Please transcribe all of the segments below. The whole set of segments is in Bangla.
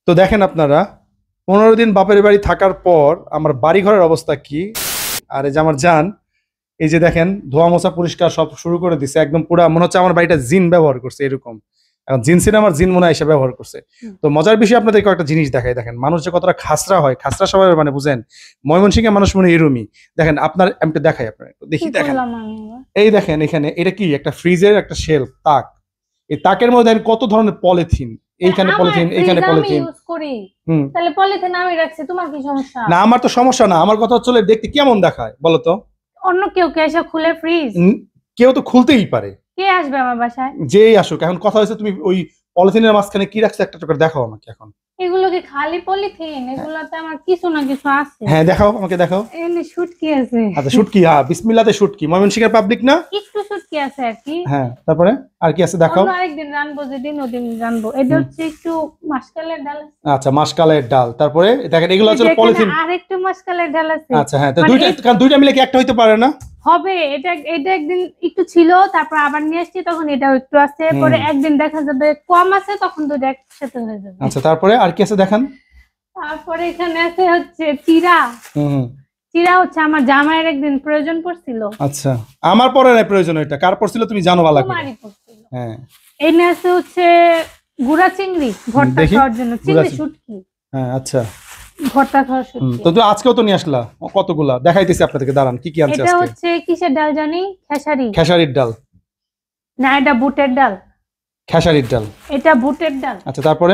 তো দেখেন আপনারা 15 দিন বাপের বাড়ি থাকার পর আমার বাড়ি ঘরের অবস্থা কি। আর এই যে আমার জান, এই যে দেখেন ধোয়া মোছা পরিষ্কার সব শুরু করে দিছে, একদম পুরা মনে হচ্ছে আমার বাড়িটা জিন ব্যবহার করছে এরকম। এখন জিন সিনেমার আমার জিন মনে হয় এসে ব্যবহার করছে। তো মজার বিষয় আপনাদের কয়েকটা জিনিস দেখাই। দেখেন মানুষ যে কতটা খাসরা হয়, খাসরা সবাই মানে বুঝেন, ময়মনসিংহের মানুষ মনে এরুমি। দেখেন আপনার আমি একটু দেখাই, আপনার দেখি দেখেন, এই দেখেন এখানে এটা কি একটা ফ্রিজের একটা শেলফ তাক, এই তাকের মধ্যে দেখেন কত ধরনের পলিথিন, এইখানে পলিথিন এইখানে পলিথিন। তাহলে পলিথিন আমি রাখছি, তোমার কি সমস্যা? না আমার তো সমস্যা না, আমার কথা হচ্ছে দেখতে কেমন দেখায় বলো তো। অন্য কেউ কে এসে খুলে ফ্রিজ? কেউ তো খুলতেই পারে। কে আসবে আমার বাসায়? যেই আসুক। এখন কথা হয়েছে তুমি ওই পলিথিনের মাঝখানে কি রাখছো একটা করে দেখাও আমাকে। এখন এগুলো কি খালি পলিথিন? এগুলোতে আমার কিছু না কিছু আছে। হ্যাঁ দেখাও আমাকে, দেখাও। এখানে শুটকি আছে। আচ্ছা শুটকি, হ্যাঁ বিসমিল্লাতে শুটকি, ময়মনসিংহের পাবলিক না? একটু শুটকি আছে আর কি। হ্যাঁ তারপরে আর কি আছে দেখাও। অন্য আরেকদিন রানবো, যেদিন ওদিন রানবো। এটা হচ্ছে একটু মাসকালের ডাল আছে। আচ্ছা মাসকালের ডাল, তারপরে দেখেন এগুলো হচ্ছে পলিথিন। আরেকটু মাসকালের ডাল আছে। আচ্ছা হ্যাঁ, তো দুইটা, কারণ দুইটা মিলে কি একটা হইতে পারে না? হবে। এটা এটা একদিন একটু ছিল, তারপর আবার নিয়ে আসছি, তখন এটাও একটু আছে। পরে একদিন দেখা যাবে কম আছে, তখন দুটো একসাথে হয়ে যাবে। আচ্ছা তারপরে আর কি আছে দেখান। তারপরে এখানে আছে হচ্ছে চিরা। চিরা হচ্ছে আমার জামাইয়ের একদিন প্রয়োজন পড়ছিল। আচ্ছা আমার পরে নাই প্রয়োজন, এটা কার পড়ছিল তুমি জানো ভালো করে। তোমারই পড়ছিল। হ্যাঁ এখানে আছে হচ্ছে গুড়া চিংড়ি ভর্তা খাওয়ার জন্য, চিংড়ি শুটকি। হ্যাঁ আচ্ছা ভর্তা খাওয়ার শুটকি। তো আজকেও তো নিয়ে আসলা কতগুলা, দেখাইতেছি আপনাদেরকে, দাঁড়ান কি কি আনছে আজকে। এটা হচ্ছে কিসের ডাল জানি? খেসারি। খেসারির ডাল না, এটা বুটের ডাল। খেসারির ডাল, এটা বুটের ডাল। আচ্ছা তারপরে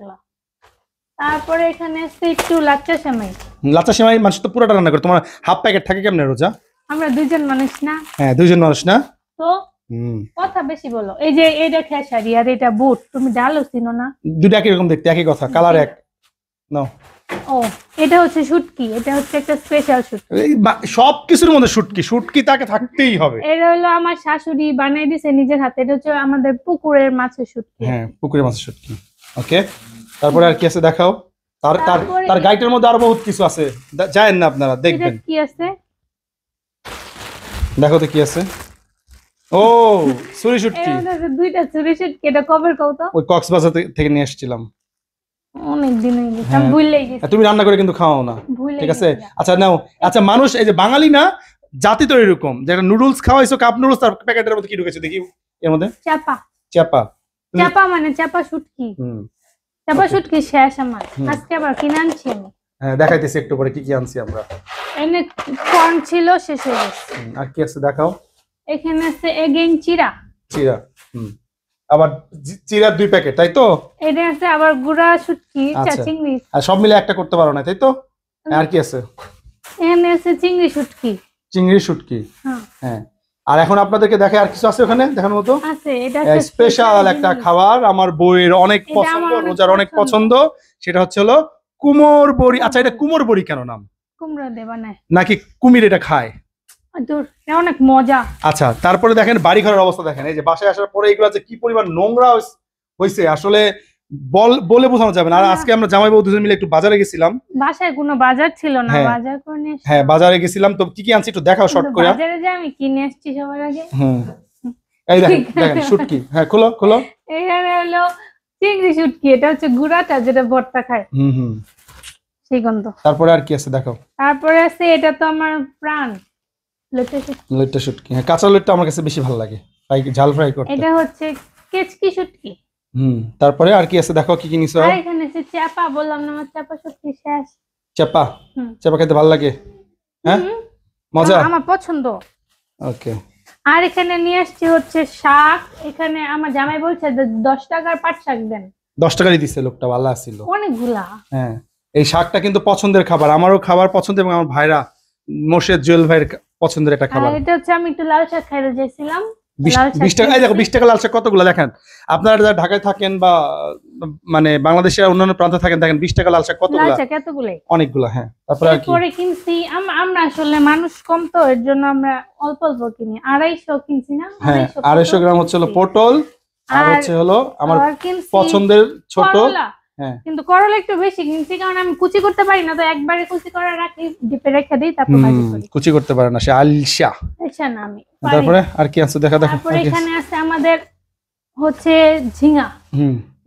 তারপরে এখানে আছে একটু লাচ্চা সেমাই। লাচ্চা সেমাই মানুষ তো পুরোটা রান্না করে, তোমার হাফ প্যাকেট থাকে কেমনে রোজা? আমরা দুইজন মানুষ না? হ্যাঁ দুইজন মানুষ না তো কথা বেশি বলো। এই যে এটা খেসারি আর এটা বুট, তুমি ডালও চিনো না? দুটো একই রকম দেখতে, একই কথা, কালার এক। নাও। ও এটা হচ্ছে শুটকি, এটা হচ্ছে একটা স্পেশাল শুটকি। সব কিছুর মধ্যে শুটকি, শুটকি তাকে থাকতেই হবে। এটা হলো আমার শাশুড়ি বানাই দিয়েছে নিজের হাতে। এটা হচ্ছে আমাদের পুকুরের মাছের শুটকি। হ্যাঁ পুকুরের মাছের শুটকি। ওকে তারপরে আর কি আছে দেখাও। তার তার তার গাইটের মধ্যে আরো বহুত কিছু আছে, জানেন না আপনারা, দেখবেন। কি আছে দেখো তো কি আছে। ও ছুরি শুটকি। দুইটা ছুরি শুটকি। এটা কবে কত? ওই কক্সবাজার থেকে নিয়ে এসেছিলাম, অনেক দিন হয়ে গেছে, আমি ভুলেই গেছি। তুমি রান্না করে কিন্তু খাও না, ঠিক আছে? আচ্ছা নাও। আচ্ছা মানুষ এই যে বাঙালি না, জাতি তো এরকম, যেটা নুডলস খাওয়াইছো কাপ নুডলস, তার প্যাকেটের মধ্যে কি ঢুকেছে দেখি এর মধ্যে? চাপা। চাপা, চাপা মানে চাপা শুটকি। চাপা শুটকি শেষ আমার, আজকে আবার কিনে আনছি আমি। হ্যাঁ দেখাইতেছি একটু পরে কি কি আনছি আমরা। এনে কর্ন ছিল, শেষ হয়ে গেছে। আর কি আছে দেখাও। এখানে আছে এগেইন চিরা। চিরা, আবার চিরা 2 প্যাকেট, তাই তো? এটা আছে আবার গুড়া শুটকি, চিংড়ি। আর সব মিলে একটা করতে পারো না, তাই তো? আর কি আছে? এখানে আছে চিংড়ি শুটকি। চিংড়ি শুটকি, হ্যাঁ। আর এখন আপনাদেরকে দেখে আর কিছু আছে ওখানে দেখার মতো? আছে, এটা স্পেশাল একটা খাবার, আমার বউয়ের অনেক পছন্দ, রোজার অনেক পছন্দ, সেটা হচ্ছে হলো কুমোর বড়ি। আচ্ছা এটা কুমোর বড়ি কেন নাম? কুমড়া দিয়ে বানায় নাকি কুমির এটা খায়? অনেক মজা। আচ্ছা তারপরে দেখেন বাড়ি ঘরের অবস্থা দেখেন। এই যে বাসায় আসার পরে এগুলো যে কি পরিমাণ নোংরা হয়েছে আসলে বলে বোঝানো যাবে না। আর আজকে আমরা জামাই বউ দুজন মিলে একটু বাজারে গেছিলাম। বাসায় কোনো বাজার ছিল না, বাজার করে নিয়ে হ্যাঁ বাজারে গেছিলাম। তো কি কি আনছি একটু দেখাও শর্ট করে। বাজারে যে আমি কিনে আসছি সবার আগে। এই দেখেন শুটকি, হ্যাঁ খোলো খোলো। এখানে হলো চিংড়ি শুটকি, এটা হচ্ছে গুড়াটা যেটা ভর্তা খায়, সেই গন্ধ। তারপরে আর কি আছে দেখাও। তারপরে আছে এটা তো আমার প্রাণ, লইট্টা শুটকি। হ্যাঁ কাঁচা লইট্টা আমার কাছে বেশি ভালো লাগে, ঝাল ফ্রাই করতে। এটা হচ্ছে কেচকি শুটকি। তারপরে আর কি আছে দেখো কি কি নিছো। আর এখানে আছে চাপা, বললাম না আমার চাপা শুটকি শেষ। চাপা, চাপা খেতে ভালো লাগে, হ্যাঁ মজা, আমার পছন্দ। ওকে। আর এখানে নিয়ে আসছি হচ্ছে শাক। এখানে আমার জামাই বলছে 10 টাকার পাট শাক দেন। 10 টাকারই দিছে লোকটা, ভালো আছিল অনেকগুলা। হ্যাঁ এই শাকটা কিন্তু পছন্দের খাবার, আমারও খাবার পছন্দ, এবং আমার ভাইরা মোর্শেদ জুয়েল ভাইয়ের পছন্দের একটা খাবার। এটা হচ্ছে আমি একটু লাল শাক খাইতে চাইছিলাম। 20 টাকা। এই দেখো 20 টাকা লাল শাক কতগুলো দেখেন। আপনারা যারা ঢাকায় থাকেন বা মানে বাংলাদেশের অন্যান্য প্রান্তে থাকেন, দেখেন 20 টাকা লাল শাক কতগুলো, অনেকগুলো। হ্যাঁ তারপরে আর কি পরে কিনছি আমরা আসলে মানুষ কম তো, এর জন্য আমরা অল্প অল্প কিনি। 250 কিনছি না? হ্যাঁ 250 গ্রাম হচ্ছে হলো পটল, আর হচ্ছে হলো আমার পছন্দের ছোট। হ্যাঁ কিন্তু করলা একটু বেশি কিনছি, কারণ আমি কুচি করতে পারি না, তো একবারে কুচি করে রাখি, ডিপে রেখে দেই, তারপর ভাজি করি। কুচি করতে পারে না সে, আলসা। আচ্ছা না আমি। তারপরে আর কি আছে দেখা দেখো। তারপরে এখানে আছে আমাদের হচ্ছে ঝিঙা।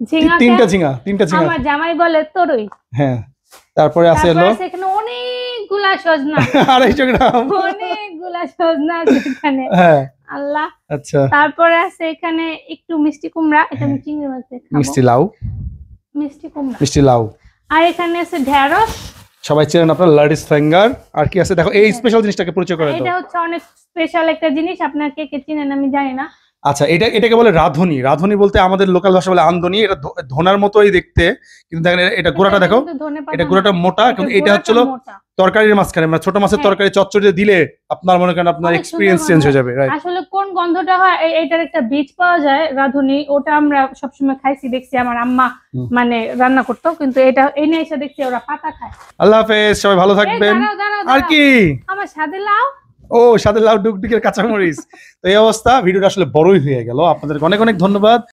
ঝিঙা তিনটা ঝিঙা আমার জামাই বলে তরই। হ্যাঁ, তারপরে আছে তারপর হলো আছে এখানে অনেকগুলা সজনা, 250 গ্রাম। অনেকগুলা সজনা আছে এখানে, হ্যাঁ, আল্লাহ। আচ্ছা, তারপরে আছে এখানে একটু মিষ্টি কুমড়া, এটা আমি চিংড়ি মাছ দিয়ে খাবো। মিষ্টি লাউ, মিষ্টি লাউ। আর এখানে আছে ঢেঁড়স, সবাই চেনেন আপনার লাডিস ফিঙ্গার। আর কি আছে দেখো, এই স্পেশাল জিনিসটাকে পরিচয় করে দাও। এটা হচ্ছে অনেক স্পেশাল একটা জিনিস, আপনার কে কে চিনেন আমি জানি না। আচ্ছা, এটাকে বলে রাঁধুনি। রাঁধুনি বলতে আমাদের লোকাল ভাষা বলে আমদনি। এটা ধনার মতোই দেখতে, কিন্তু দেখেন এটা গোড়াটা দেখো, কিন্তু ধনেপাতা এটা না, গোড়াটা মোটা, কিন্তু এটা গোড়াটা হচ্ছে মোটা। তরকারির মাঝখানে, মানে ছোট মাছের হ্যাঁ। তরকারি চচ্চড়িতে দিলে আপনার মনে করেন আপনার অনেক এক্সপিরিয়েন্স সুন্দর চেঞ্জ গন্ধ। হয়ে যাবে, রাইট? আসলে কোন গন্ধটা হয়, এইটার একটা বীজ পাওয়া যায় রাঁধুনি, ওটা আমরা সবসময় খাইছি, দেখছি আমার আম্মা মানে রান্না করতো, কিন্তু এটা এই নিয়ে এসে দেখছি ওরা পাতা খায়। আল্লাহ হাফেজ, সবাই ভালো এই থাকবেন। দাঁড়াও, আর কি, আমার সাথে লাও। ও সাথে লাউ ডুগডুগের কাঁচামরিচ। তো এই অবস্থা, ভিডিওটা আসলে বড়ই হয়ে গেল। আপনাদেরকে অনেক অনেক ধন্যবাদ।